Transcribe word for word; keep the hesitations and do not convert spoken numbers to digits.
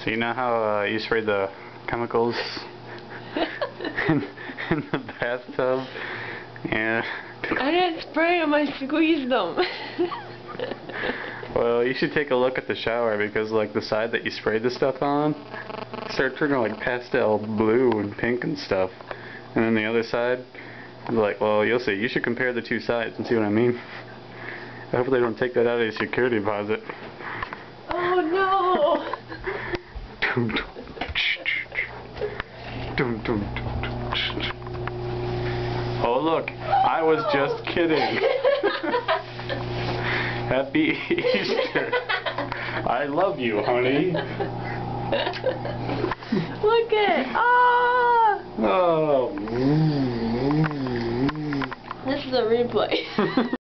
So you know how uh, you sprayed the chemicals in, in the bathtub? Yeah. I didn't spray them, I squeezed them. Well, you should take a look at the shower because like the side that you sprayed the stuff on started turning like pastel blue and pink and stuff. And then the other side, like, well, you'll see. You should compare the two sides and see what I mean. I hope they don't take that out of your security deposit. Oh no! Oh look, I was just kidding. Happy Easter. I love you, honey. Look at ah! Oh. This is a replay.